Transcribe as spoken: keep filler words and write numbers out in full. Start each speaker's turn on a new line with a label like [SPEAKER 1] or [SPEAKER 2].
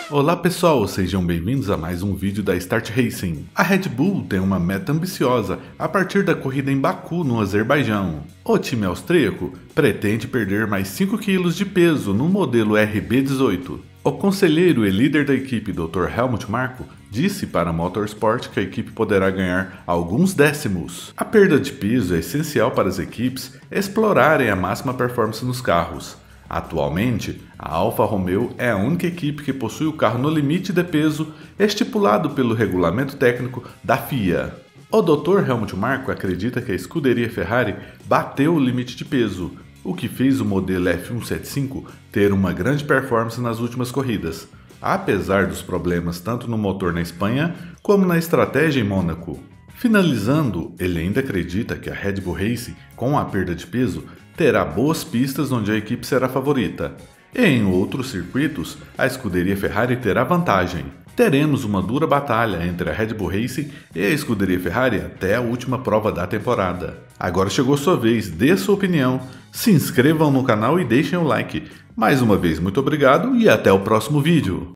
[SPEAKER 1] Olá pessoal, sejam bem-vindos a mais um vídeo da Start Racing. A Red Bull tem uma meta ambiciosa a partir da corrida em Baku, no Azerbaijão. O time austríaco pretende perder mais cinco quilos de peso no modelo R B dezoito. O conselheiro e líder da equipe, doutor Helmut Marko, disse para a Motorsport que a equipe poderá ganhar alguns décimos. A perda de peso é essencial para as equipes explorarem a máxima performance nos carros. Atualmente, a Alfa Romeo é a única equipe que possui o carro no limite de peso estipulado pelo regulamento técnico da F I A. O doutor Helmut Marko acredita que a escuderia Ferrari bateu o limite de peso, o que fez o modelo F cento e setenta e cinco ter uma grande performance nas últimas corridas, apesar dos problemas tanto no motor na Espanha como na estratégia em Mônaco. Finalizando, ele ainda acredita que a Red Bull Racing, com a perda de peso, terá boas pistas onde a equipe será favorita, e em outros circuitos, a escuderia Ferrari terá vantagem. Teremos uma dura batalha entre a Red Bull Racing e a escuderia Ferrari até a última prova da temporada. Agora chegou sua vez, dê sua opinião, se inscrevam no canal e deixem o like. Mais uma vez, muito obrigado e até o próximo vídeo.